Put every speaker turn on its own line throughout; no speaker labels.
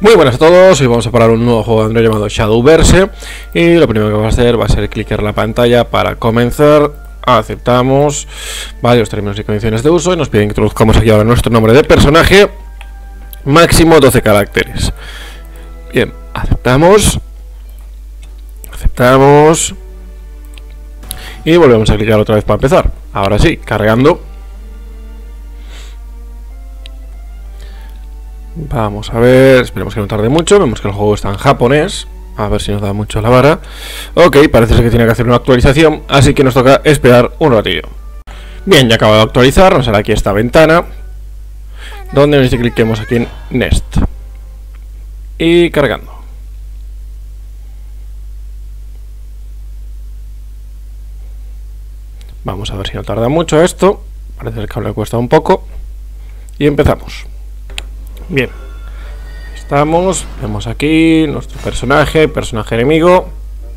Muy buenas a todos, hoy vamos a probar un nuevo juego de Android llamado Shadowverse. Y lo primero que vamos a hacer va a ser clicar la pantalla para comenzar. Aceptamos varios términos y condiciones de uso y nos piden que introduzcamos aquí ahora nuestro nombre de personaje, máximo 12 caracteres. Bien, aceptamos y volvemos a clicar otra vez para empezar. Ahora sí, cargando. Vamos a ver, esperemos que no tarde mucho. Vemos que el juego está en japonés. A ver si nos da mucho la vara. Ok, parece ser que tiene que hacer una actualización, así que nos toca esperar un ratillo. Bien, ya acabo de actualizar. Nos sale aquí esta ventana donde nos dice que cliquemos aquí en Next. Y cargando. Vamos a ver si no tarda mucho esto. Parece que el cable cuesta un poco. Y empezamos. Bien, estamos, vemos aquí nuestro personaje enemigo.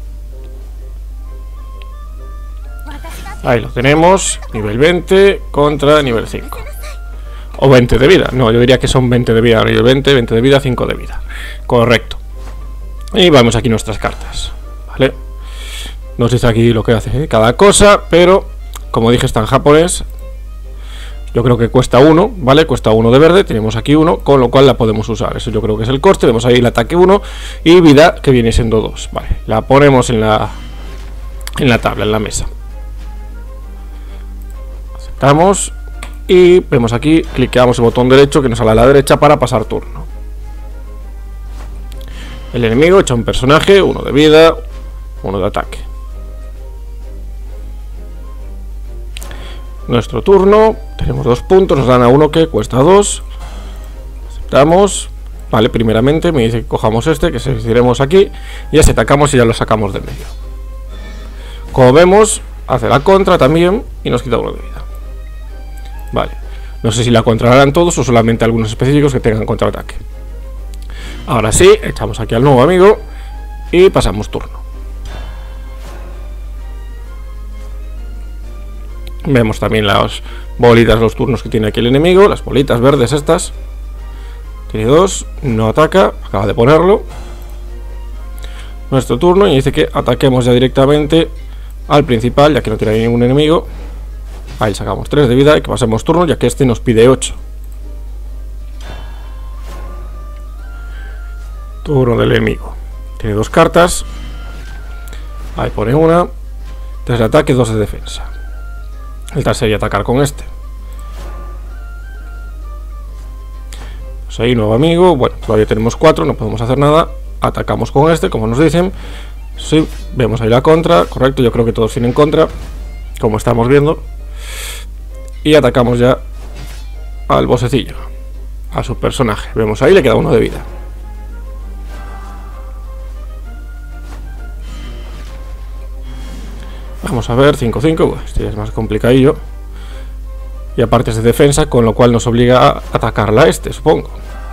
Ahí lo tenemos, nivel 20 contra nivel 5. O 20 de vida, no, yo diría que son 20 de vida, nivel 20 de vida, 5 de vida. Correcto. Y vamos aquí nuestras cartas, ¿vale? Nos dice aquí lo que hace cada cosa, pero como dije está en japonés. Yo creo que cuesta 1, ¿vale? Cuesta 1 de verde, tenemos aquí 1, con lo cual la podemos usar. Eso yo creo que es el coste. Vemos ahí el ataque 1 y vida que viene siendo 2, ¿vale? La ponemos en la tabla, en la mesa. Aceptamos y vemos aquí, cliqueamos el botón derecho que nos sale a la derecha para pasar turno. El enemigo echa un personaje, 1 de vida, 1 de ataque. Nuestro turno, tenemos 2 puntos, nos dan a 1 que cuesta 2. Aceptamos. Vale, primeramente me dice que cojamos este, que seleccionemos aquí, y así atacamos y ya lo sacamos del medio. Como vemos, hace la contra también y nos quita 1 de vida. Vale, no sé si la controlarán todos o solamente algunos específicos que tengan contraataque. Ahora sí, echamos aquí al nuevo amigo y pasamos turno. Vemos también las bolitas, los turnos que tiene aquí el enemigo, las bolitas verdes estas. Tiene 2, no ataca, acaba de ponerlo. Nuestro turno y dice que ataquemos ya directamente al principal, ya que no tiene ningún enemigo. Ahí sacamos 3 de vida y que pasemos turno, ya que este nos pide 8. Turno del enemigo. Tiene 2 cartas. Ahí pone una. 3 de ataque, 2 de defensa. El tal sería atacar con este. Pues ahí, nuevo amigo. Bueno, todavía tenemos 4, no podemos hacer nada. Atacamos con este, como nos dicen. Sí, vemos ahí la contra. Correcto, yo creo que todos tienen contra, como estamos viendo. Y atacamos ya al bossecillo, a su personaje. Vemos ahí, le queda 1 de vida. Vamos a ver, 5-5, este ya es más complicadillo. Y aparte es de defensa, con lo cual nos obliga a atacarla a este, supongo.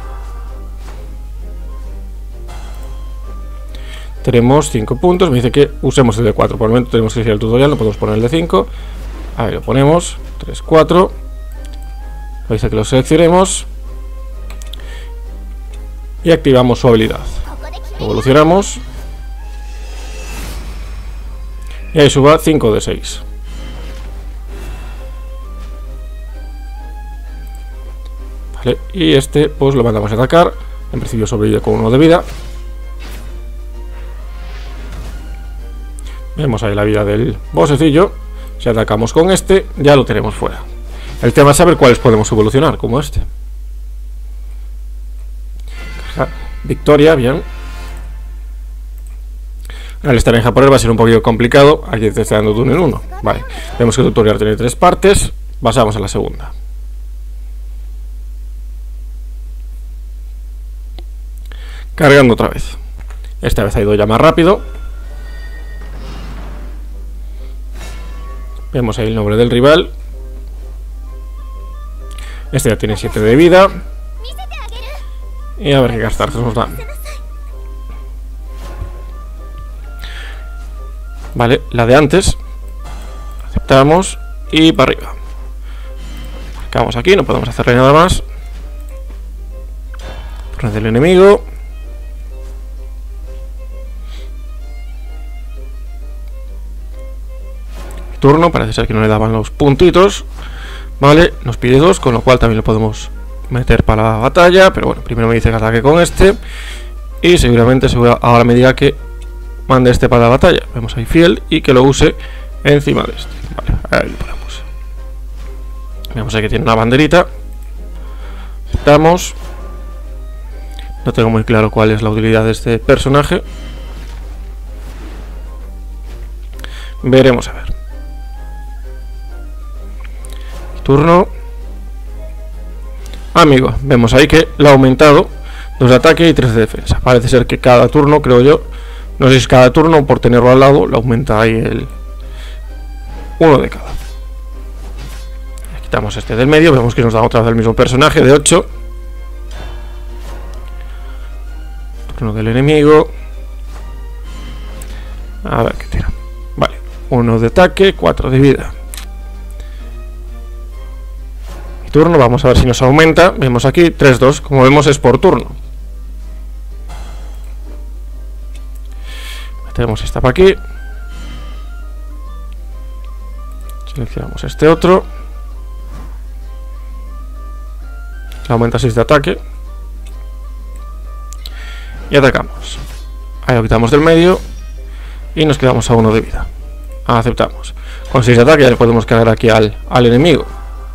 Tenemos 5 puntos, me dice que usemos el de 4. Por el momento tenemos que seguir el tutorial, no podemos poner el de 5. Ahí lo ponemos, 3-4. Me dice que lo seleccionemos. Y activamos su habilidad. Evolucionamos. Y ahí suba 5 de 6. Vale, y este pues lo mandamos a atacar. En principio sobrevive con 1 de vida. Vemos ahí la vida del bossecillo. Si atacamos con este, ya lo tenemos fuera. El tema es saber cuáles podemos evolucionar, como este. Victoria, bien. Al estar en japonés va a ser un poquito complicado. Aquí te está dando de 1 en 1. Vale, vemos que el tutorial tiene 3 partes. Pasamos a la segunda. Cargando otra vez. Esta vez ha ido ya más rápido. Vemos ahí el nombre del rival. Este ya tiene 7 de vida. Y a ver qué cartas nos dan. Vale, la de antes. Aceptamos y para arriba. Marcamos aquí, no podemos hacerle nada más. Turno del enemigo. turno, parece ser que no le daban los puntitos. Vale, nos pide 2, con lo cual también lo podemos meter para la batalla. Pero bueno, primero me dice que ataque con este. Y seguramente ahora me diga que mande este para la batalla. Vemos ahí fiel y que lo use encima de este. Vale, ahí lo ponemos. Vemos ahí que tiene una banderita. Aceptamos. No tengo muy claro cuál es la utilidad de este personaje. Veremos a ver. Turno. Amigo, vemos ahí que lo ha aumentado 2 de ataque y 3 de defensa. Parece ser que cada turno, creo yo, no sé si es cada turno o por tenerlo al lado, lo aumenta ahí el 1 de cada. Quitamos este del medio, vemos que nos da otra vez el mismo personaje de 8. Turno del enemigo. A ver qué tira. Vale, 1 de ataque, 4 de vida. Turno, vamos a ver si nos aumenta. Vemos aquí 3-2, como vemos es por turno. Metemos esta para aquí. Seleccionamos este otro. Aumenta 6 de ataque. Y atacamos. Ahí lo quitamos del medio. Y nos quedamos a 1 de vida. Aceptamos. Con 6 de ataque ya le podemos cargar aquí al enemigo.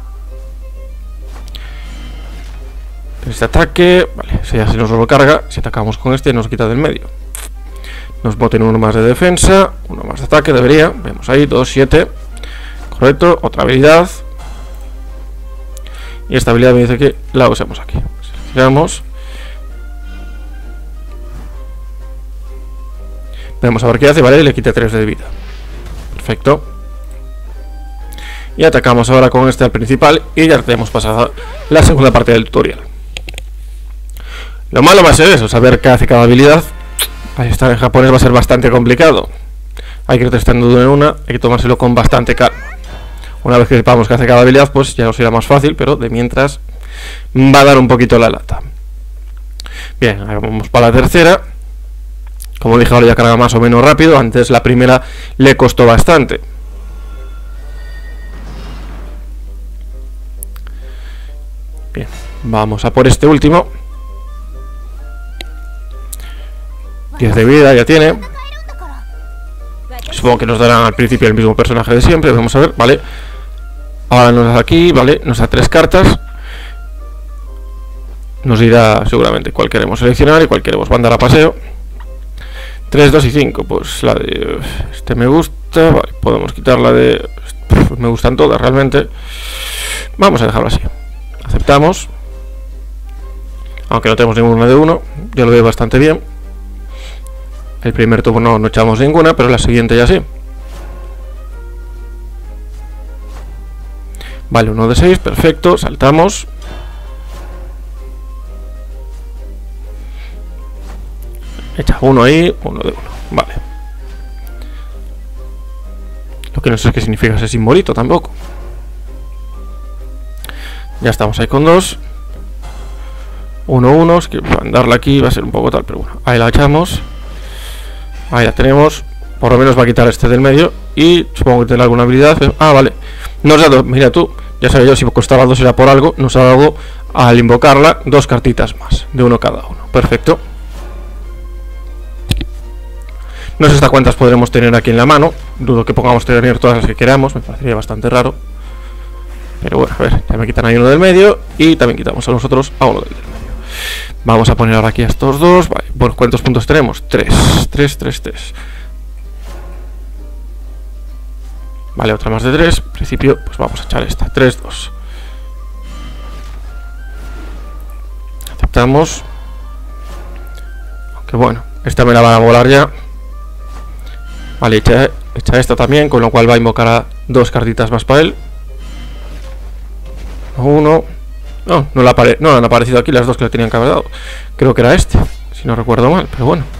Este ataque, vale, si ya se nos lo carga, si atacamos con este nos quita del medio. Nos boten 1 más de defensa, 1 más de ataque, debería. Vemos ahí, 2, 7. Correcto, otra habilidad. Y esta habilidad me dice que la usamos aquí. Seleccionamos. Vamos a ver qué hace, vale, y le quite 3 de vida. Perfecto. Y atacamos ahora con este al principal y ya tenemos pasada la segunda parte del tutorial. Lo malo va a ser eso, saber qué hace cada habilidad. Ahí está, en japonés va a ser bastante complicado. Hay que ir testando de una, hay que tomárselo con bastante calma. Una vez que sepamos qué hace cada habilidad, pues ya nos irá más fácil, pero de mientras va a dar un poquito la lata. Bien, ahora vamos para la tercera. Como dije, ahora ya carga más o menos rápido. Antes la primera le costó bastante. Bien, vamos a por este último. 10 de vida ya tiene. Supongo que nos darán al principio el mismo personaje de siempre. Vamos a ver, vale. Ahora nos da aquí, vale, nos da 3 cartas. Nos dirá seguramente cuál queremos seleccionar y cuál queremos mandar a paseo. 3, 2 y 5. Pues la de este me gusta. Vale, podemos quitar la de... Pues me gustan todas realmente. Vamos a dejarlo así. Aceptamos. Aunque no tenemos ninguna de 1. Yo lo veo bastante bien. El primer turno no echamos ninguna, pero la siguiente ya sí. Vale, 1 de 6, perfecto, saltamos. Echa 1 ahí, 1 de 1, vale. Lo que no sé qué significa ese simbolito tampoco. Ya estamos ahí con 2. 1, 1, es que mandarla aquí va a ser un poco tal, pero bueno, ahí la echamos. Ahí la tenemos. Por lo menos va a quitar este del medio. Y supongo que tendrá alguna habilidad. Ah, vale. Nos ha dado, mira tú, ya sabía yo si costaba 2 era por algo. Nos ha dado, al invocarla, 2 cartitas más. De 1 cada uno. Perfecto. No sé hasta cuántas podremos tener aquí en la mano. Dudo que pongamos tener todas las que queramos. Me parecería bastante raro. Pero bueno, a ver. Ya me quitan ahí 1 del medio. Y también quitamos a nosotros a 1 del medio. Vamos a poner ahora aquí a estos 2. Vale. Bueno, ¿cuántos puntos tenemos? 3. 3, 3, 3. Vale, otra más de 3. En principio, pues vamos a echar esta. 3, 2. Aceptamos. Aunque bueno, esta me la van a volar ya. Vale, echa esta también, con lo cual va a invocar a 2 cartitas más para él. 1. No han aparecido aquí las 2 que le tenían que haber dado. Creo que era este, si no recuerdo mal, pero bueno.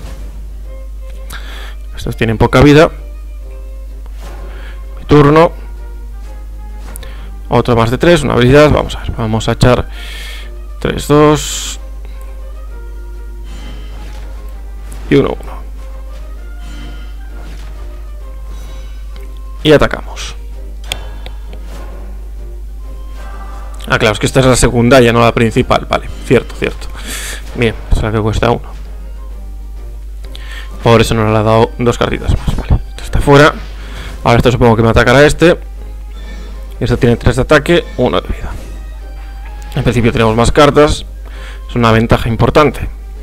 Estos tienen poca vida. Mi turno. Otro más de 3, una habilidad. Vamos a ver, vamos a echar 3, 2 y 1, 1. Y atacamos. Ah, claro, es que esta es la secundaria, no la principal. Vale, cierto, cierto. Bien, es la que cuesta 1. Por eso no le ha dado 2 cartitas más. Vale, esto está fuera. Ahora esto supongo que me atacará este. Este tiene 3 de ataque, 1 de vida. En principio tenemos más cartas. Es una ventaja importante.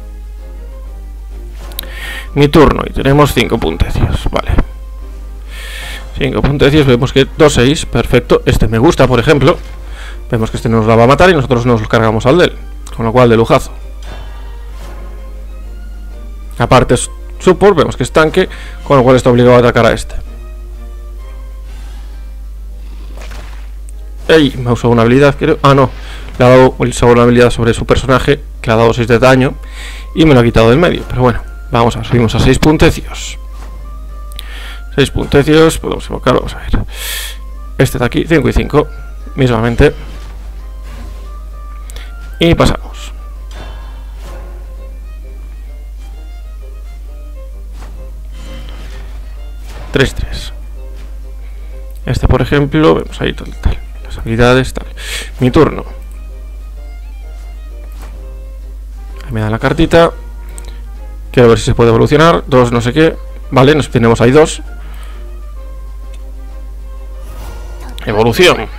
Mi turno y tenemos 5 puntecios. Vale. 5 puntecios, vemos que 2-6, perfecto. Este me gusta, por ejemplo. Vemos que este nos la va a matar y nosotros nos lo cargamos al de él. Con lo cual, de lujazo. Aparte es support, vemos que es tanque, con lo cual está obligado a atacar a este. ¡Ey! Me ha usado una habilidad, creo. Ah, no. Le ha dado una habilidad sobre su personaje, que le ha dado 6 de daño. Y me lo ha quitado del medio. Pero bueno, vamos a subimos a 6 puntecios. 6 puntecios, podemos evocar, vamos a ver. Este de aquí, 5 y 5, mismamente. Y pasamos. Tres. Este, por ejemplo, vemos ahí tal. Las habilidades, tal. Mi turno. Ahí me da la cartita. Quiero ver si se puede evolucionar. 2 no sé qué. Vale, nos tenemos ahí 2. Evolución.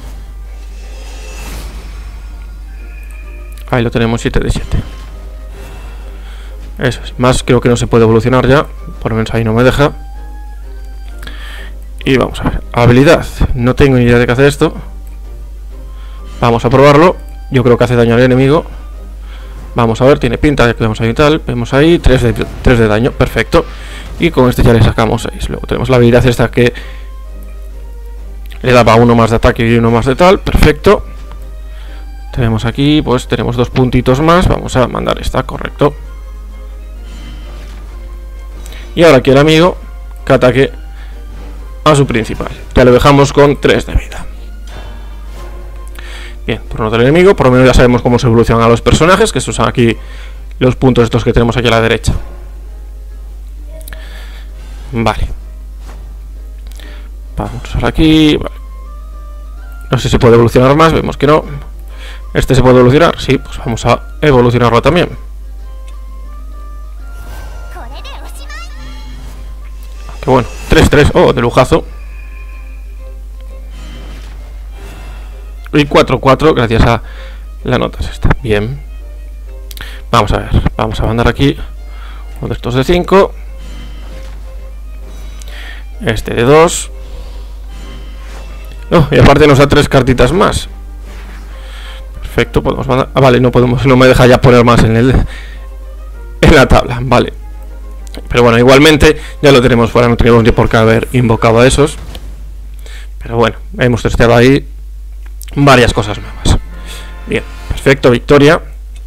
Ahí lo tenemos, 7 de 7. Eso es. Más creo que no se puede evolucionar ya. Por lo menos ahí no me deja. Y vamos a ver. Habilidad. No tengo ni idea de qué hace esto. Vamos a probarlo. Yo creo que hace daño al enemigo. Vamos a ver, tiene pinta de que vemos ahí tal. Vemos ahí 3 de daño. Perfecto. Y con este ya le sacamos 6. Luego tenemos la habilidad esta que le daba 1 más de ataque y 1 más de tal. Perfecto. Tenemos aquí, pues tenemos 2 puntitos más. Vamos a mandar esta, correcto. Y ahora aquí el amigo que ataque a su principal. Ya lo dejamos con 3 de vida. Bien, turno del enemigo. Por lo menos ya sabemos cómo se evolucionan a los personajes, que estos son aquí los puntos estos que tenemos aquí a la derecha. Vale. Vamos ahora aquí. Vale. No sé si se puede evolucionar más, vemos que no. ¿Este se puede evolucionar? Sí, pues vamos a evolucionarlo también. Qué bueno, 3-3, oh, de lujazo. Y 4-4 gracias a la nota esta. Bien. Vamos a ver, vamos a mandar aquí uno de estos de 5. Este de 2. Oh, y aparte nos da 3 cartitas más. Perfecto, podemos mandar. Ah, vale, no podemos, no me deja ya poner más en la tabla, vale. Pero bueno, igualmente ya lo tenemos fuera, no tenemos ni por qué haber invocado a esos. Pero bueno, hemos testeado ahí varias cosas nuevas. Bien, perfecto, victoria.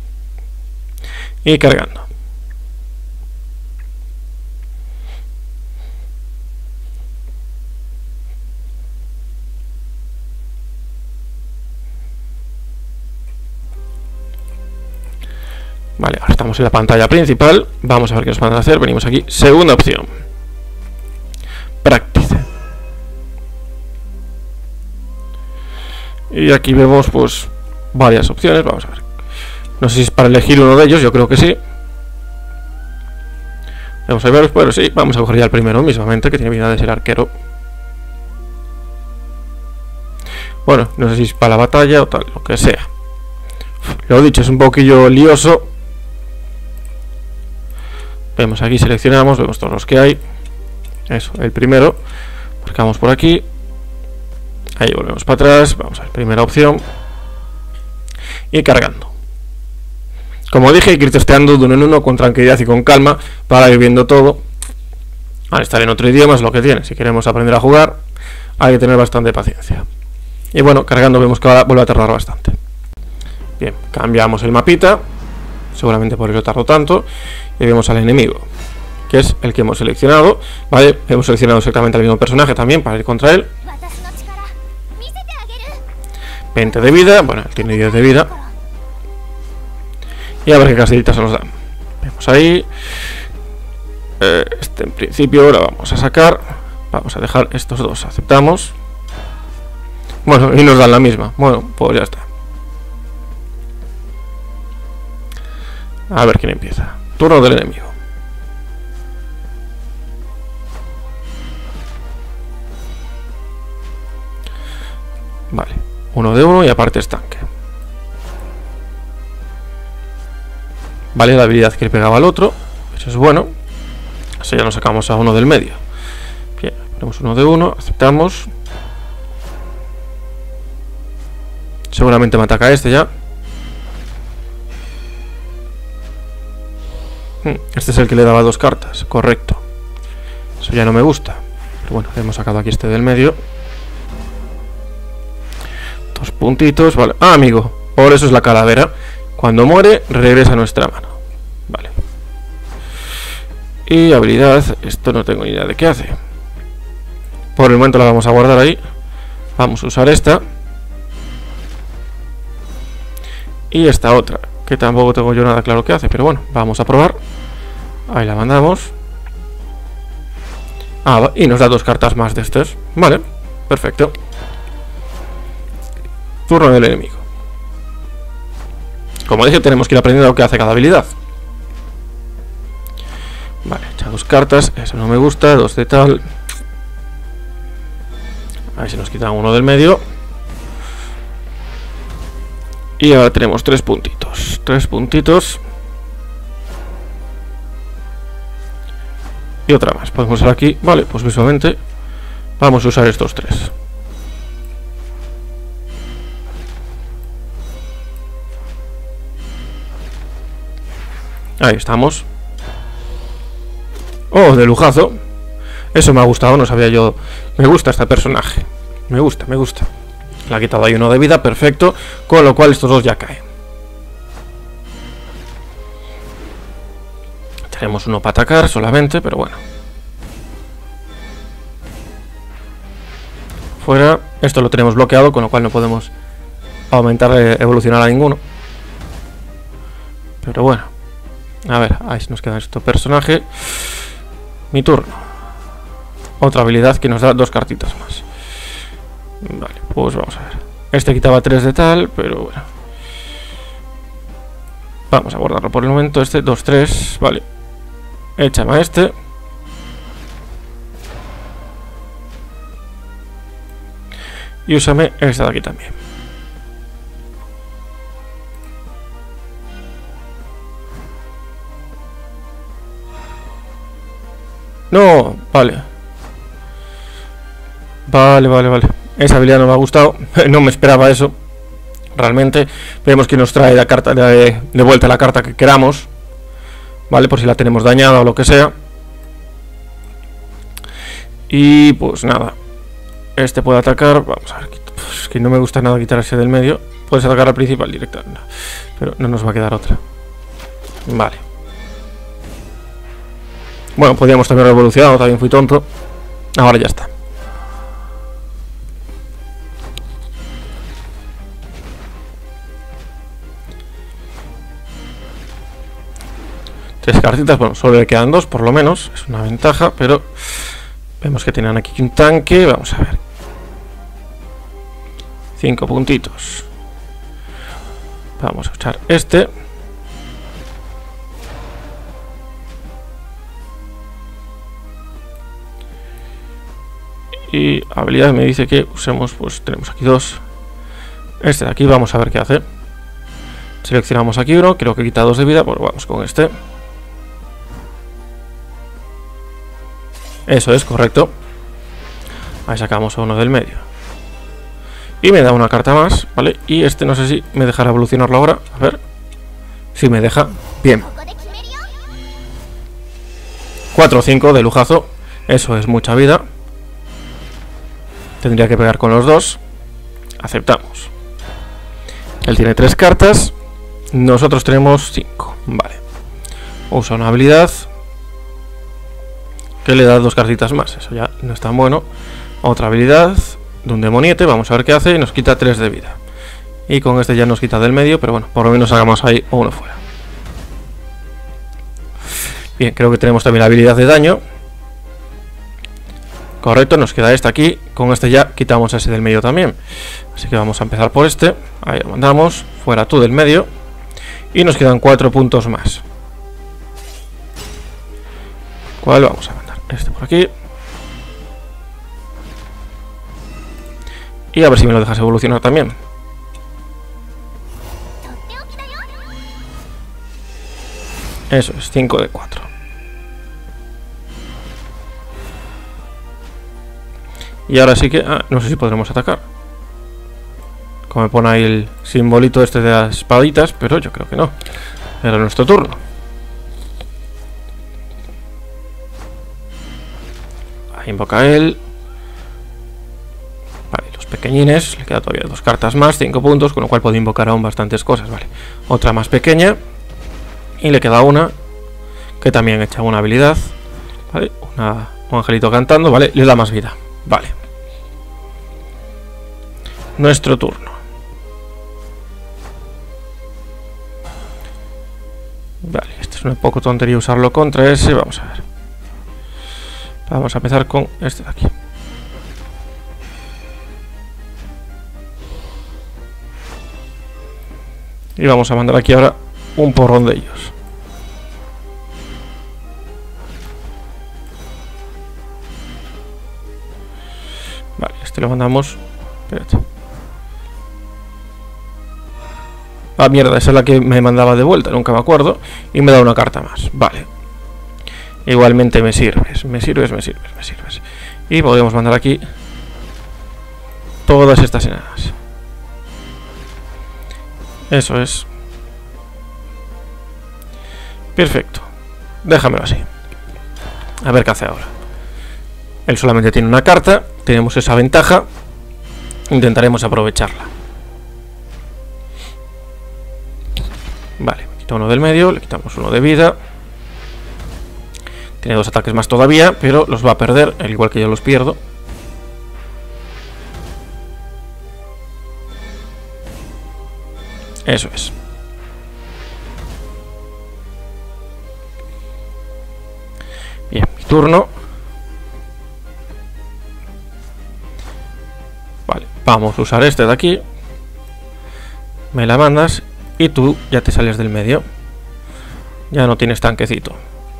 Y cargando. Vale, ahora estamos en la pantalla principal. Vamos a ver qué nos van a hacer. Venimos aquí, segunda opción. Practice. Y aquí vemos pues varias opciones. Vamos a ver. No sé si es para elegir uno de ellos, yo creo que sí. Vamos a ver, pero sí, vamos a coger ya el primero mismamente, que tiene vida de ser arquero. Bueno, no sé si es para la batalla o tal, lo que sea. Lo dicho, es un poquillo lioso. Vemos aquí, seleccionamos, vemos todos los que hay. Eso, el primero. Marcamos por aquí. Ahí volvemos para atrás. Vamos a ver, primera opción. Y cargando. Como dije, hay que ir testeando de uno en uno con tranquilidad y con calma para ir viendo todo. Al estar en otro idioma es lo que tiene. Si queremos aprender a jugar, hay que tener bastante paciencia. Y bueno, cargando vemos que ahora vuelve a tardar bastante. Bien, cambiamos el mapita. Seguramente por eso tardó tanto. Y vemos al enemigo, que es el que hemos seleccionado. Vale, hemos seleccionado exactamente al mismo personaje también para ir contra él. 20 de vida, bueno, él tiene 10 de vida. Y a ver qué castillitas se nos dan. Vemos ahí. Este en principio lo vamos a sacar. Vamos a dejar estos dos, aceptamos. Bueno, y nos dan la misma. Bueno, pues ya está. A ver quién empieza. Turno del enemigo. Vale, 1 de 1 y aparte es tanque. Vale, la habilidad que le pegaba al otro. Eso es bueno. Así ya nos sacamos a uno del medio. Bien, ponemos 1 de 1, aceptamos. Seguramente me ataca este ya. Este es el que le daba 2 cartas, correcto. Eso ya no me gusta. Pero bueno, hemos sacado aquí este del medio. 2 puntitos, vale. Ah, amigo, por eso es la calavera. Cuando muere, regresa a nuestra mano. Vale. Y habilidad, esto no tengo ni idea de qué hace. Por el momento la vamos a guardar ahí. Vamos a usar esta. Y esta otra, que tampoco tengo yo nada claro qué hace, pero bueno, vamos a probar. Ahí la mandamos. Ah, y nos da 2 cartas más de estos. Vale, perfecto. Turno del enemigo. Como dije, tenemos que ir aprendiendo lo que hace cada habilidad. Vale, echa 2 cartas. Eso no me gusta, 2 de tal. Ahí se nos quita uno del medio. Y ahora tenemos 3 puntitos. 3 puntitos. Y otra más. Podemos usar aquí. Vale, pues visualmente vamos a usar estos 3. Ahí estamos. Oh, de lujazo. Eso me ha gustado, no sabía yo. Me gusta este personaje. Me gusta, me gusta. Le ha quitado ahí 1 de vida, perfecto. Con lo cual estos 2 ya caen. Tenemos 1 para atacar solamente, pero bueno. Fuera. Esto lo tenemos bloqueado, con lo cual no podemos aumentar, evolucionar a ninguno. Pero bueno. A ver, ahí nos queda este personaje. Mi turno. Otra habilidad que nos da 2 cartitas más. Vale, pues vamos a ver. Este quitaba 3 de tal, pero bueno. Vamos a guardarlo por el momento. Este, 2, 3, vale. Échame a este. Y úsame esta de aquí también. No, vale. Vale. Esa habilidad no me ha gustado. No me esperaba eso. Realmente. Vemos que nos trae la carta de vuelta la carta que queramos. Vale, por si la tenemos dañada o lo que sea. Y pues nada. Este puede atacar. Vamos a ver. Es que no me gusta nada quitarse del medio. Puedes atacar al principal directamente. Pero no nos va a quedar otra. Vale. Bueno, podríamos también revolucionado, también fui tonto. Ahora ya está. Tres cartitas, bueno, solo le quedan 2 por lo menos. Es una ventaja, pero vemos que tienen aquí un tanque. Vamos a ver. 5 puntitos. Vamos a echar este. Y habilidad me dice que usemos, pues tenemos aquí 2. Este de aquí, vamos a ver qué hace. Seleccionamos aquí uno, creo que quita 2 de vida, pues vamos con este. Eso es, correcto. Ahí sacamos a uno del medio. Y me da una carta más, ¿vale? Y este no sé si me dejará evolucionarlo ahora. A ver. Si me deja. Bien. 4 o 5 de lujazo. Eso es mucha vida. Tendría que pegar con los 2. Aceptamos. Él tiene 3 cartas. Nosotros tenemos 5. Vale. Usa una habilidad que le da 2 cartitas más. Eso ya no es tan bueno. Otra habilidad de un demoniete. Vamos a ver qué hace. Y nos quita 3 de vida. Y con este ya nos quita del medio. Pero bueno, por lo menos hagamos ahí uno fuera. Bien, creo que tenemos también la habilidad de daño. Correcto, nos queda este aquí. Con este ya quitamos ese del medio también. Así que vamos a empezar por este. Ahí lo mandamos. Fuera tú del medio. Y nos quedan 4 puntos más. ¿Cuál vamos a mandar? Este por aquí. Y a ver si me lo dejas evolucionar también. Eso es, 5 de 4. Y ahora sí que... no sé si podremos atacar. Como me pone ahí el simbolito este de las espaditas, pero yo creo que no. Era nuestro turno. Ahí invoca él. Vale, los pequeñines. Le queda todavía 2 cartas más, 5 puntos, con lo cual puede invocar aún bastantes cosas. Vale, otra más pequeña. Y le queda una que también echa una habilidad. Vale, un angelito cantando. Vale, le da más vida. Vale. Nuestro turno. Vale, esto es un poco tontería usarlo contra ese. Vamos a ver. Vamos a empezar con este de aquí. Y vamos a mandar aquí ahora un porrón de ellos. Vale, este lo mandamos. Espérate. Ah, mierda, esa es la que me mandaba de vuelta, nunca me acuerdo. Y me da una carta más. Vale. Igualmente me sirves. Y podemos mandar aquí todas estas enanas. Eso es. Perfecto. Déjamelo así. A ver qué hace ahora. Él solamente tiene una carta. Tenemos esa ventaja. Intentaremos aprovecharla. Vale, me quita uno del medio. Le quitamos uno de vida. Tiene 2 ataques más todavía, pero los va a perder, al igual que yo los pierdo. Eso es. Bien, mi turno. Vale, vamos a usar este de aquí. Me la mandas y tú ya te sales del medio. Ya no tienes tanquecito.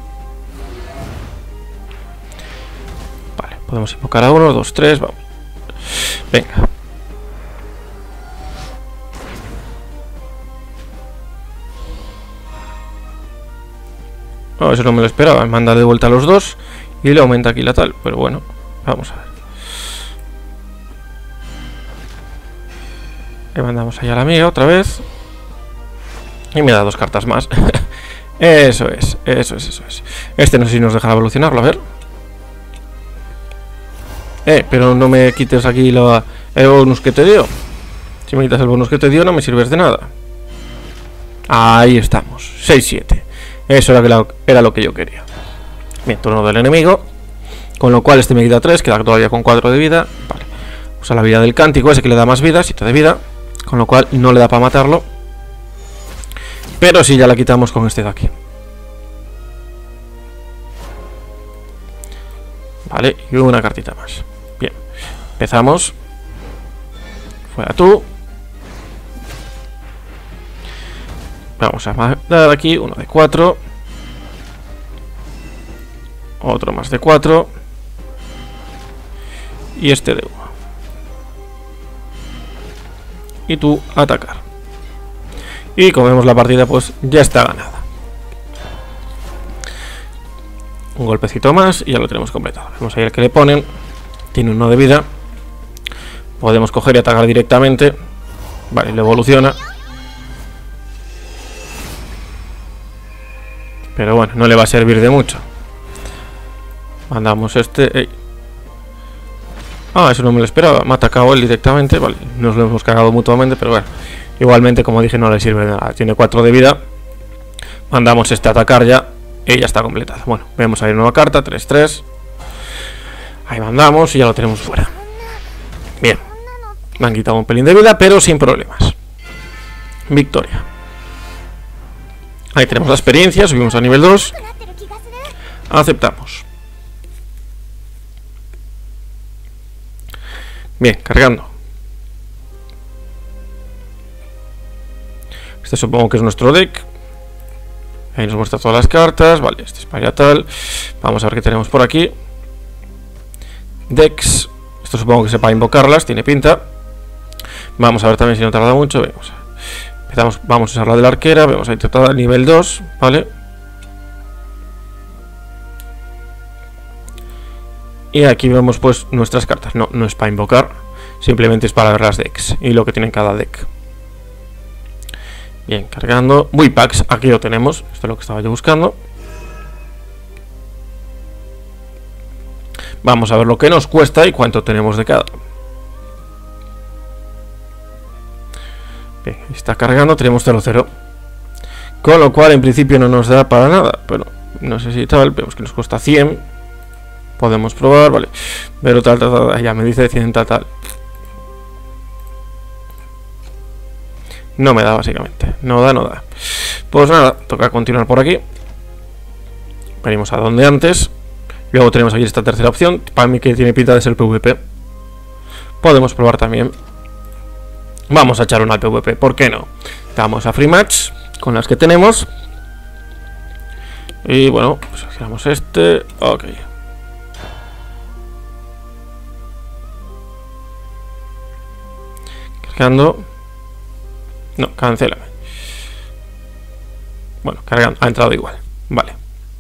Vale, podemos invocar a 1, 2, 3, vamos. Venga. No, eso no me lo esperaba. Me manda de vuelta a los 2 y le aumenta aquí la tal. Pero bueno, vamos a ver. Le mandamos allá a la amiga otra vez. Y me da 2 cartas más. Eso es. Este no sé si nos dejará evolucionarlo, a ver. Pero no me quites aquí el bonus que te dio. Si me quitas el bonus que te dio no me sirves de nada. Ahí estamos, 6-7. Eso era lo que yo quería. Bien, turno del enemigo. Con lo cual este me quita 3, queda todavía con 4 de vida. Vale, usa la vida del cántico, ese que le da más vida, 7 de vida. Con lo cual no le da para matarlo. Pero sí, ya la quitamos con este de aquí. Vale, y una cartita más. Bien, empezamos. Fuera tú. Vamos a dar aquí uno de 4. Otro más de 4. Y este de 1. Y tú atacar. Y como vemos la partida pues ya está ganada. Un golpecito más y ya lo tenemos completado. Vamos a ver qué le ponen. Tiene 1 de vida. Podemos coger y atacar directamente. Vale, le evoluciona. Pero bueno, no le va a servir de mucho. Mandamos este. Eso no me lo esperaba. Me ha atacado él directamente. Vale, nos lo hemos cagado mutuamente, pero bueno. Igualmente, como dije, no le sirve de nada. Tiene 4 de vida. Mandamos este a atacar ya. Y ya está completado. Bueno, vemos ahí nueva carta, 3-3. Ahí mandamos y ya lo tenemos fuera. Bien. Me han quitado un pelín de vida, pero sin problemas. Victoria. Ahí tenemos la experiencia, subimos a nivel 2. Aceptamos. Bien, cargando. Este supongo que es nuestro deck. Ahí nos muestra todas las cartas. Vale, este es parietal. Vamos a ver qué tenemos por aquí. Decks. Esto supongo que sepa invocarlas, tiene pinta. Vamos a ver también si no tarda mucho. Vamos a usar la de la arquera. Vemos ahí tratada nivel 2, ¿vale? Y aquí vemos pues nuestras cartas. No es para invocar, simplemente es para ver las decks y lo que tiene cada deck. Bien, cargando. Packs, aquí lo tenemos. Esto es lo que estaba yo buscando. Vamos a ver lo que nos cuesta y cuánto tenemos de cada. Bien, está cargando, tenemos 0-0. Con lo cual en principio no nos da para nada. Pero no sé si tal, vemos que nos cuesta 100. Podemos probar, vale. Pero tal, ya me dice 100 tal. No me da básicamente, no da. Pues nada, toca continuar por aquí. Venimos a donde antes. Luego tenemos aquí esta tercera opción. Para mí que tiene pinta de ser PvP. Podemos probar también. Vamos a echar una al PvP, ¿por qué no? Damos a free match con las que tenemos. Y bueno, pues giramos este. Ok. Cargando. No, cancélame. Bueno, cargando, ha entrado igual. Vale.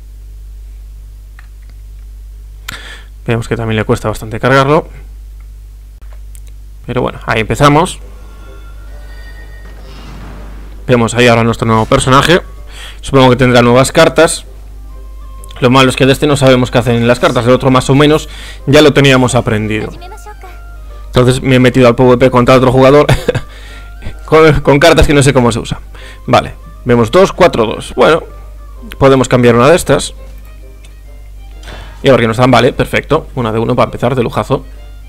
Vemos que también le cuesta bastante cargarlo. Pero bueno, ahí empezamos. Vemos ahí ahora nuestro nuevo personaje. Supongo que tendrá nuevas cartas. Lo malo es que de este no sabemos qué hacen en las cartas. Del otro más o menos ya lo teníamos aprendido. Entonces me he metido al PvP contra otro jugador con cartas que no sé cómo se usan. Vale, vemos 2, 4, 2. Bueno, podemos cambiar una de estas. Y a ver qué nos dan, vale, perfecto. Una de uno para empezar, de lujazo.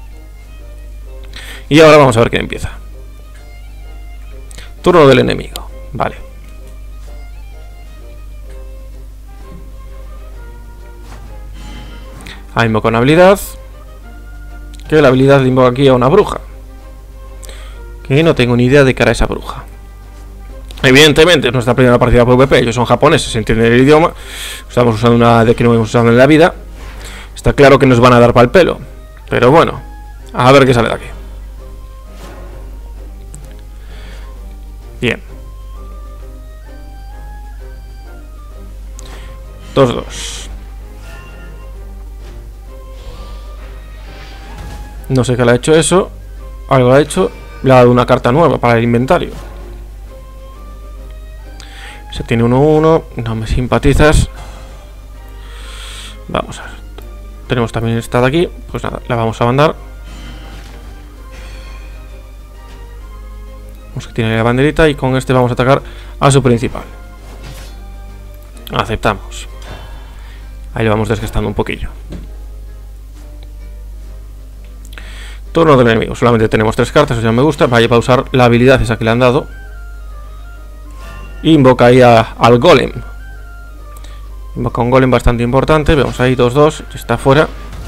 Y ahora vamos a ver quién empieza. Turno del enemigo, vale. Ahí invoca una habilidad. Que la habilidad le invoca aquí a una bruja. Que no tengo ni idea de cara a esa bruja. Evidentemente es nuestra primera partida PvP. Ellos son japoneses, se entiende el idioma. Estamos usando una de que no hemos usado en la vida. Está claro que nos van a dar para el pelo. Pero bueno, a ver qué sale de aquí. Bien. 2-2. No sé qué le ha hecho eso. Algo ha hecho. Le ha dado una carta nueva para el inventario. Se tiene 1-1. No me simpatizas. Vamos a ver. Tenemos también esta de aquí. Pues nada, la vamos a mandar. Vemos que tiene la banderita. Y con este vamos a atacar a su principal. Aceptamos. Ahí lo vamos desgastando un poquillo. Turno del enemigo. Solamente tenemos 3 cartas, eso ya me gusta. Vaya para usar la habilidad esa que le han dado. Invoca ahí al golem. Invoca un golem bastante importante. Vemos ahí 2-2. Está fuera.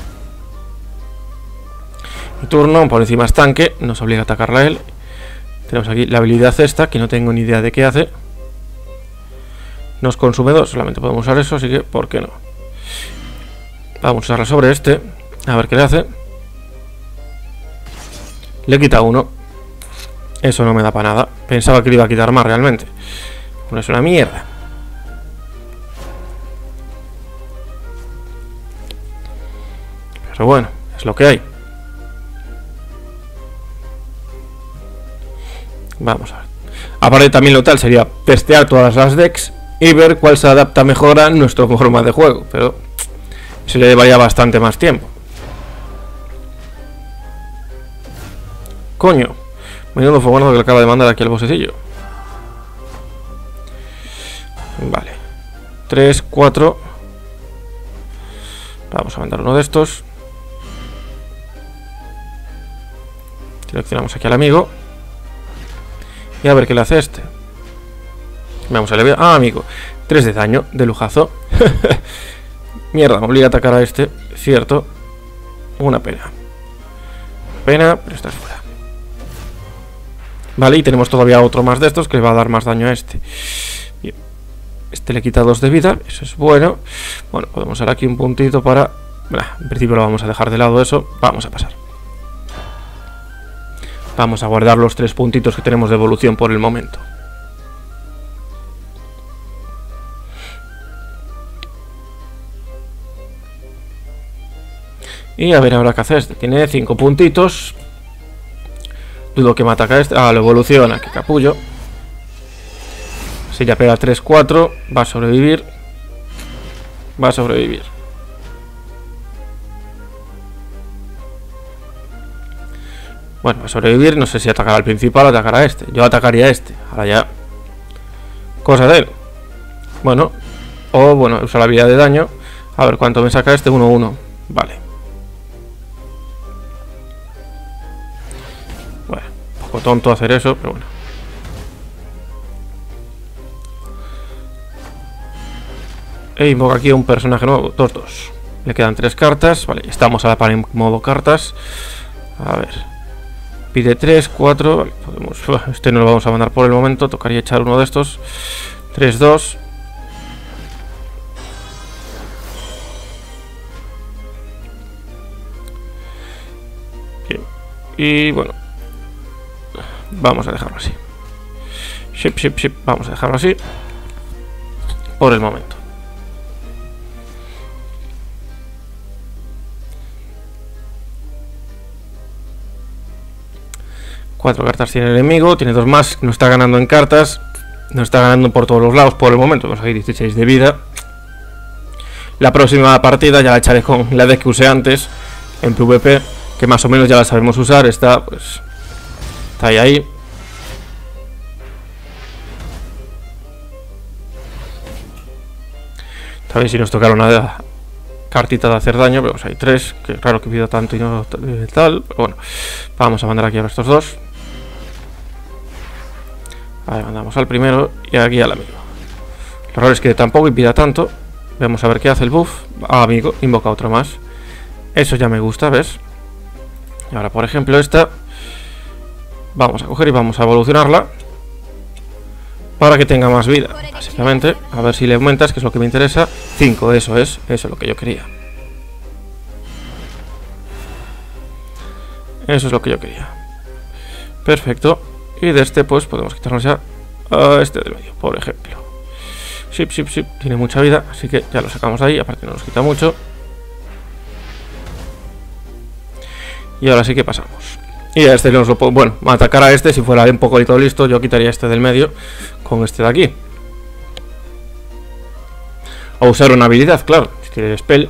Y turno, por encima estanque. Nos obliga a atacarla a él. Tenemos aquí la habilidad esta, que no tengo ni idea de qué hace. Nos consume 2. Solamente podemos usar eso, así que ¿por qué no? Vamos a usarla sobre este. A ver qué le hace. Le quita 1. Eso no me da para nada. Pensaba que le iba a quitar más realmente. Bueno, es una mierda. Pero bueno, es lo que hay. Vamos a ver. Aparte también lo tal sería testear todas las decks y ver cuál se adapta mejor a nuestra forma de juego. Pero eso le llevaría bastante más tiempo. Coño, menudo fogonazo que le acaba de mandar aquí al bosecillo. Vale. 3, 4. Vamos a mandar uno de estos. Seleccionamos aquí al amigo. Y a ver qué le hace este. Vamos a leer. Ah, amigo. 3 de daño, de lujazo. Mierda, me obliga a atacar a este. Cierto. Una pena. pena, pero estás fuera. Vale, y tenemos todavía otro más de estos que le va a dar más daño a este. Bien. Este le quita 2 de vida, eso es bueno. Bueno, podemos dar aquí un puntito para... En principio lo vamos a dejar de lado eso. Vamos a pasar. Vamos a guardar los 3 puntitos que tenemos de evolución por el momento. Y a ver ahora qué hace este. Tiene 5 puntitos. Dudo que me ataca este. Ah, lo evoluciona, que capullo. Si ya pega 3-4, va a sobrevivir. Va a sobrevivir. Bueno, va a sobrevivir. No sé si atacará al principal o atacará a este. Yo atacaría a este. Ahora ya. Cosa de él. Bueno. O bueno, usa la habilidad de daño. A ver cuánto me saca este. 1-1. Vale. Bueno, un poco tonto hacer eso, pero bueno. E invoca aquí a un personaje nuevo, 2-2. Le quedan 3 cartas. Vale, estamos a la par en modo cartas. A ver. Pide 3, 4. Vale, podemos. Este no lo vamos a mandar por el momento. Tocaría echar uno de estos. 3-2. Bien. Y bueno. Vamos a dejarlo así. Ship. Vamos a dejarlo así. Por el momento. Cuatro cartas tiene el enemigo, tiene 2 más, no está ganando en cartas, no está ganando por todos los lados por el momento, vamos a ir 16 de vida. La próxima partida ya la echaré con la deck que usé antes en PvP, que más o menos ya la sabemos usar, está pues está ahí. También si nos tocaron una cartita de hacer daño, pero hay 3, que raro que pida tanto y no tal, pero bueno, vamos a mandar aquí a estos 2. Ahí mandamos al primero y aquí al amigo. El error es que tampoco impida tanto. Vamos a ver qué hace el buff. Ah, amigo, invoca otro más. Eso ya me gusta, ¿ves? Y ahora, por ejemplo, esta vamos a coger y vamos a evolucionarla para que tenga más vida, básicamente. A ver si le aumentas, que es lo que me interesa. 5, eso es lo que yo quería. Eso es lo que yo quería. Perfecto. Y de este pues podemos quitarnos ya a este del medio, por ejemplo. Ship. Tiene mucha vida, así que ya lo sacamos ahí. Aparte no nos quita mucho. Y ahora sí que pasamos. Y a este nos lo puedo... Bueno, atacar a este, si fuera un poco listo, yo quitaría este del medio con este de aquí. O usar una habilidad, claro. Si tiene spell.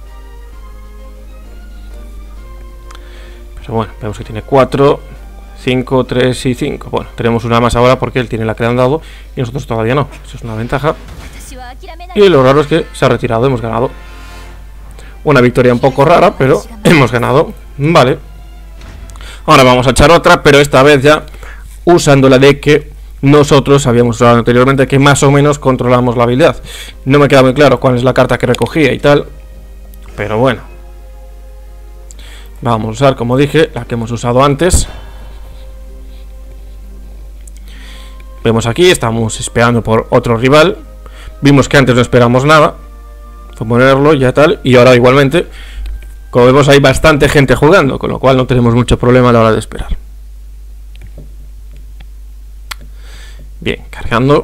Pero bueno, vemos que tiene 4... 5, 3 y 5. Bueno, tenemos una más ahora porque él tiene la que le han dado y nosotros todavía no. Eso es una ventaja. Y lo raro es que se ha retirado, hemos ganado. Una victoria un poco rara, pero hemos ganado. Vale. Ahora vamos a echar otra, pero esta vez ya usando la de que nosotros habíamos usado anteriormente, que más o menos controlamos la habilidad. No me queda muy claro cuál es la carta que recogía y tal, pero bueno. Vamos a usar, como dije, la que hemos usado antes. Vemos aquí, estamos esperando por otro rival. Vimos que antes no esperamos nada. Fue ponerlo ya tal. Y ahora igualmente, como vemos, hay bastante gente jugando, con lo cual no tenemos mucho problema a la hora de esperar. Bien, cargando.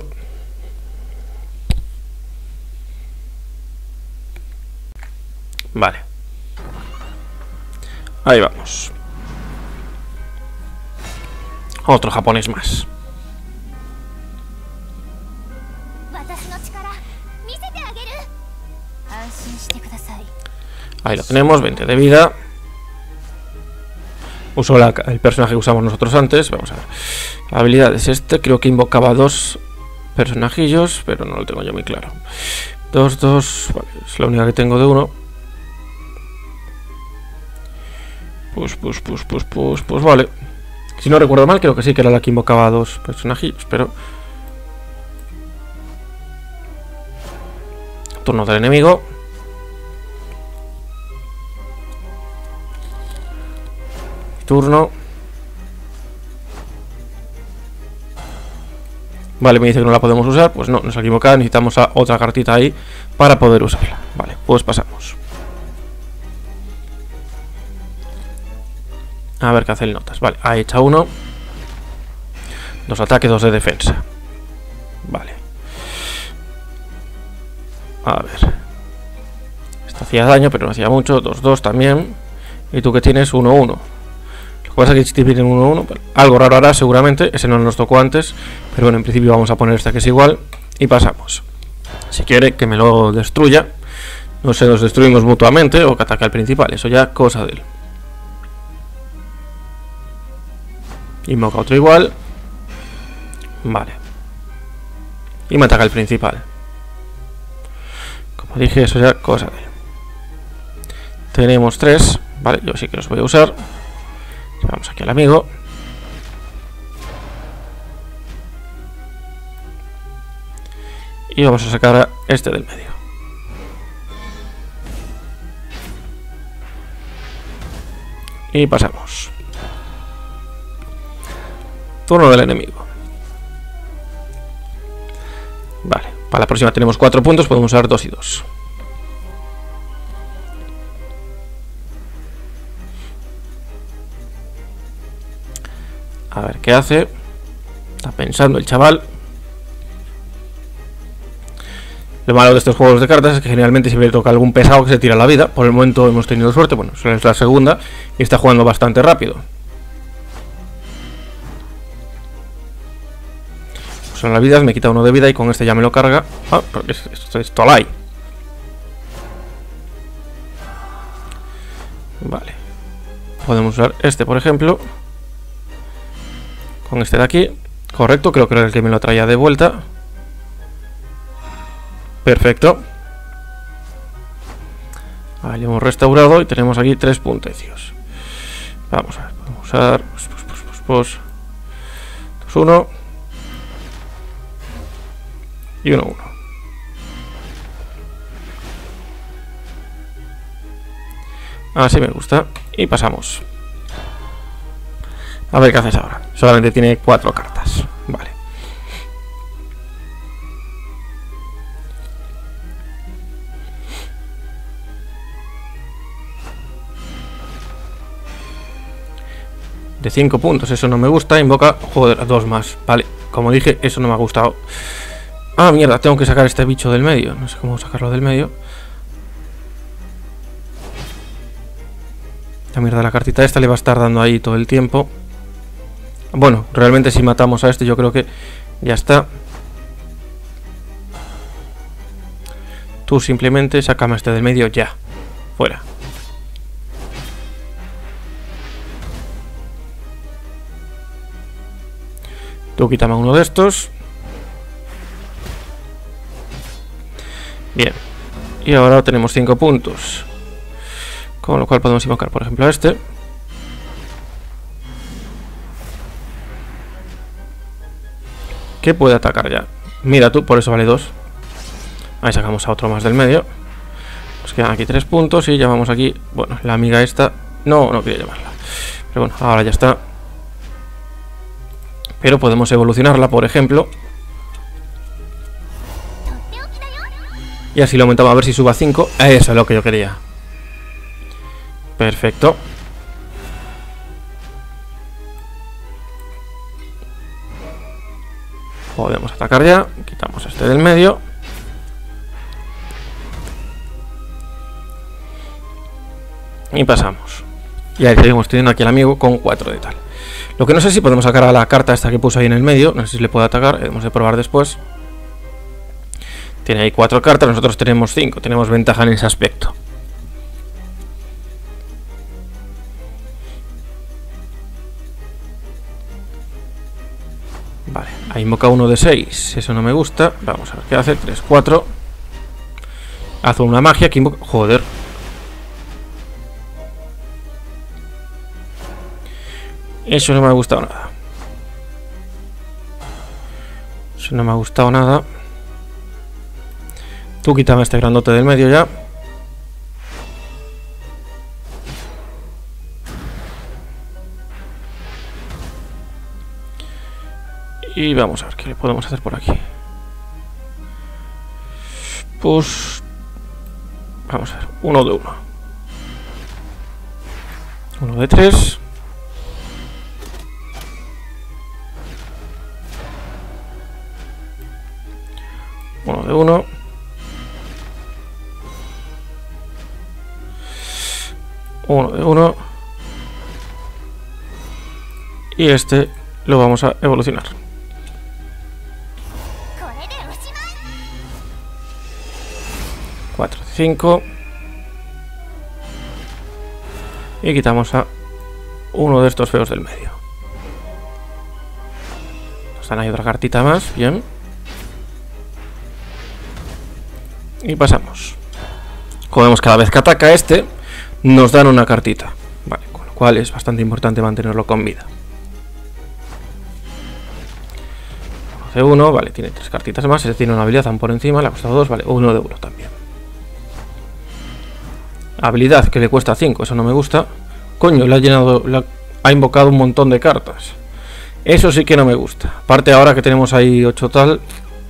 Vale. Ahí vamos. Otro japonés más. Ahí lo tenemos, 20 de vida. Uso el personaje que usamos nosotros antes. Vamos a ver. La habilidad es este. Creo que invocaba 2 personajillos, pero no lo tengo yo muy claro. 2, 2. Vale, es la única que tengo de 1. Pues vale. Si no recuerdo mal, creo que sí que era la que invocaba 2 personajillos, pero... Turno del enemigo. turno. Vale, me dice que no la podemos usar. Pues no, nos ha equivocado. Necesitamos otra cartita ahí para poder usarla. Vale, pues pasamos. A ver qué hace el notas. Vale, ahí echa uno. 2 ataques, 2 de defensa. Vale. A ver. Esta hacía daño, pero no hacía mucho. 2-2 también. Y tú que tienes 1-1. Lo que pasa es que si te vienen 1-1, algo raro hará seguramente. Ese no nos tocó antes. Pero bueno, en principio vamos a poner esta que es igual. Y pasamos. Si quiere que me lo destruya. No sé, nos destruimos mutuamente o que ataque al principal. Eso ya cosa de él. Invoca otro igual. Vale. Y me ataca el principal. Como dije, eso ya cosa de él. Tenemos 3. Vale, yo sí que los voy a usar. Vamos aquí al amigo. Y vamos a sacar a este del medio. Y pasamos. Turno del enemigo. Vale, para la próxima tenemos 4 puntos, podemos usar 2 y 2. A ver qué hace. Está pensando el chaval. Lo malo de estos juegos de cartas es que generalmente siempre toca algún pesado que se tira la vida. Por el momento hemos tenido suerte, bueno, es la segunda y está jugando bastante rápido. Son las vidas, me quita 1 de vida y con este ya me lo carga. Ah, porque esto es Tolai. Vale. Podemos usar este, por ejemplo. Con este de aquí. Correcto, creo que era el que me lo traía de vuelta. Perfecto. Vale, hemos restaurado y tenemos aquí 3 puntecios. Vamos a ver, podemos usar 2-1 y 1-1. Así me gusta. Y pasamos. A ver qué haces ahora. Solamente tiene 4 cartas. Vale. De 5 puntos, eso no me gusta. Invoca, joder, 2 más. Vale, como dije, eso no me ha gustado. Ah, mierda, tengo que sacar este bicho del medio. No sé cómo sacarlo del medio. La mierda, la cartita esta le va a estar dando ahí todo el tiempo. Bueno, realmente si matamos a este yo creo que ya está. Tú simplemente sácame este del medio ya. Fuera. Tú quítame uno de estos. Bien. Y ahora tenemos 5 puntos. Con lo cual podemos invocar, por ejemplo, a este. Que puede atacar ya. Mira tú, por eso vale 2. Ahí sacamos a otro más del medio. Nos quedan aquí 3 puntos y llamamos aquí. Bueno, la amiga esta. No quería llamarla. Pero bueno, ahora ya está. Pero podemos evolucionarla, por ejemplo. Y así lo aumentamos a ver si suba a 5. Eso es lo que yo quería. Perfecto. Podemos atacar ya. Quitamos este del medio. Y pasamos. Y ahí seguimos teniendo aquí al amigo con 4 de tal. Lo que no sé si podemos sacar a la carta esta que puso ahí en el medio. No sé si le puede atacar. Hemos de probar después. Tiene ahí 4 cartas. Nosotros tenemos 5. Tenemos ventaja en ese aspecto. Vale. Ahí invoca uno de 6. Eso no me gusta. Vamos a ver qué hace. 3, 4. Hace una magia que invoca... Joder. Eso no me ha gustado nada. Eso no me ha gustado nada. Tú quítame este grandote del medio ya. Y vamos a ver qué le podemos hacer por aquí. Pues vamos a ver, 1 de 1. 1 de 3. Uno de 1. Uno de 1. Y este lo vamos a evolucionar. 4 de 5. Y quitamos a uno de estos feos del medio. Nos dan ahí otra cartita más. Bien. Y pasamos. Como vemos, cada vez que ataca este, nos dan una cartita. Vale, con lo cual es bastante importante mantenerlo con vida. 1 de 1, vale, tiene 3 cartitas más. Ese tiene una habilidad tan por encima, le ha costado 2, vale, 1 de 1 también. Habilidad que le cuesta 5, eso no me gusta. Coño, le ha llenado, ha invocado un montón de cartas. Eso sí que no me gusta. Aparte ahora que tenemos ahí 8 tal,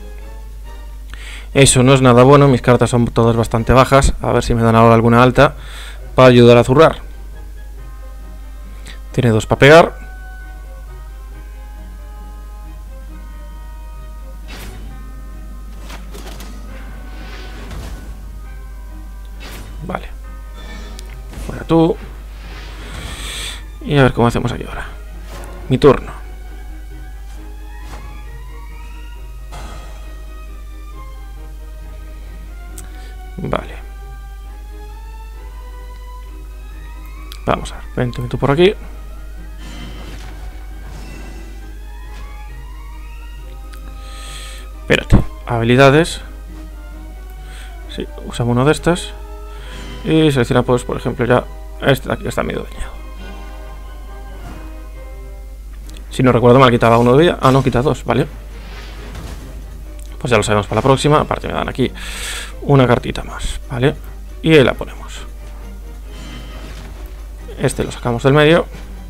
eso no es nada bueno. Mis cartas son todas bastante bajas. A ver si me dan ahora alguna alta para ayudar a zurrar. Tiene 2 para pegar. Vale. Fuera tú. Y a ver cómo hacemos aquí ahora. Mi turno. Vale. Vamos a ver. Vente tú por aquí. Espérate. Habilidades. Sí, usamos una de estas. Y selecciona, pues, por ejemplo, ya este de aquí está medio dañado. Si no recuerdo mal, quitaba 1 de vida. Ah, no, quita 2, vale. Pues ya lo sabemos para la próxima. Aparte me dan aquí una cartita más, ¿vale? Y ahí la ponemos. Este lo sacamos del medio.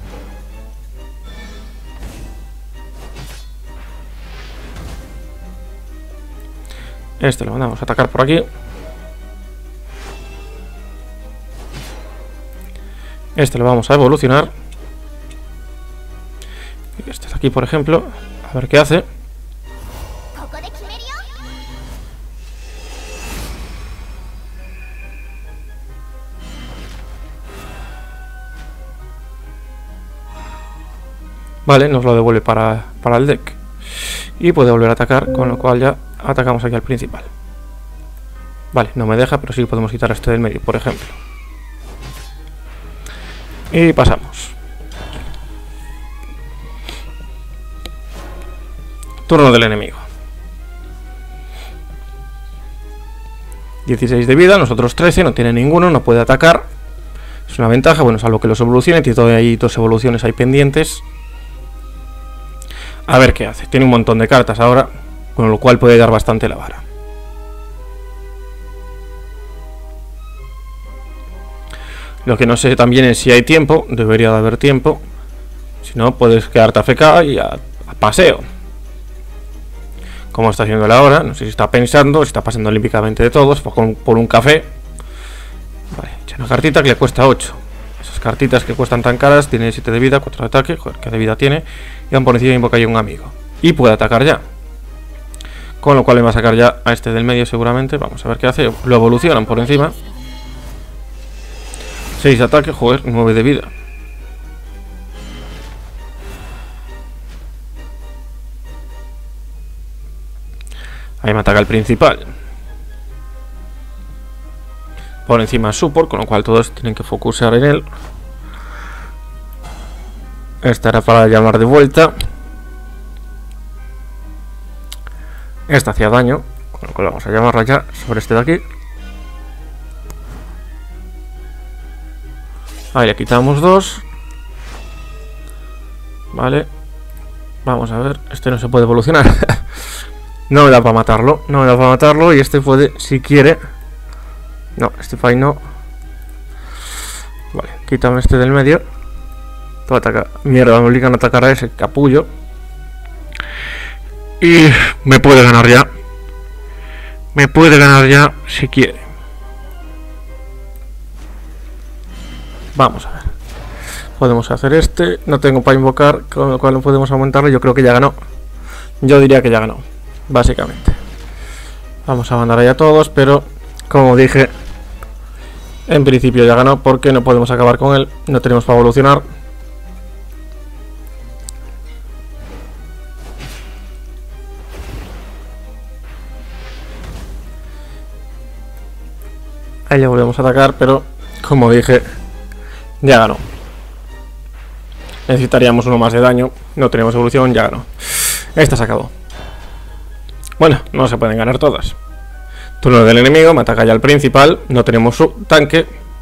Este lo mandamos a atacar por aquí. Este lo vamos a evolucionar. Y este de aquí, por ejemplo, a ver qué hace. Vale, nos lo devuelve para el deck. Y puede volver a atacar, con lo cual ya atacamos aquí al principal. Vale, no me deja, pero sí podemos quitar este del medio, por ejemplo. Y pasamos. Turno del enemigo. 16 de vida, nosotros 13, no tiene ninguno, no puede atacar. Es una ventaja, bueno, salvo que los evolucione, tiene todavía ahí 2 evoluciones ahí pendientes. A ver qué hace. Tiene un montón de cartas ahora, con lo cual puede dar bastante la vara. Lo que no sé también es si hay tiempo. Debería de haber tiempo. Si no, puedes quedarte AFK y a paseo. Como está haciendo él ahora. No sé si está pensando, si está pasando olímpicamente de todos. Por un café. Vale, echa una cartita que le cuesta 8. Esas cartitas que cuestan tan caras. Tiene 7 de vida, 4 de ataque. Joder, ¿qué de vida tiene? Y van por encima y invoca ya un amigo. Y puede atacar ya. Con lo cual le va a sacar ya a este del medio seguramente. Vamos a ver qué hace. Lo evolucionan por encima. 6 de ataque, joder, 9 de vida. Ahí me ataca el principal. Por encima support, con lo cual todos tienen que focusar en él. Esta era para llamar de vuelta. Esta hacía daño, con lo cual vamos a llamarla ya sobre este de aquí. Ahí le quitamos 2. Vale. Vamos a ver. Este no se puede evolucionar. No me da para matarlo. No me da para matarlo. Y este puede, si quiere. No, este fight no. Vale, quítame este del medio. Todo ataca. Mierda, me obligan a atacar a ese capullo. Y me puede ganar ya. Me puede ganar ya si quiere. Vamos a ver. Podemos hacer este. No tengo para invocar, con lo cual no podemos aumentarlo. Yo creo que ya ganó. Yo diría que ya ganó, básicamente. Vamos a mandar ahí a todos, pero como dije, en principio ya ganó porque no podemos acabar con él. No tenemos para evolucionar. Ahí ya volvemos a atacar, pero como dije, ya ganó. Necesitaríamos uno más de daño. No tenemos evolución, ya ganó. Esta se acabó. Bueno, no se pueden ganar todas. Turno del enemigo, me ataca ya el principal. No tenemos su tanque.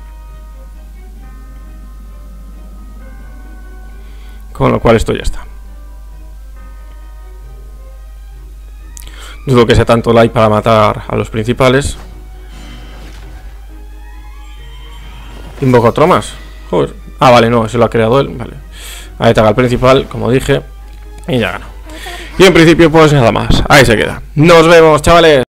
Con lo cual esto ya está. Dudo que sea tanto like para matar a los principales. Invoco otro más. Joder. Ah, vale, no, ese lo ha creado él. Vale. Ahí ataca el principal, como dije. Y ya ganó. Y en principio pues nada más. Ahí se queda. Nos vemos, chavales.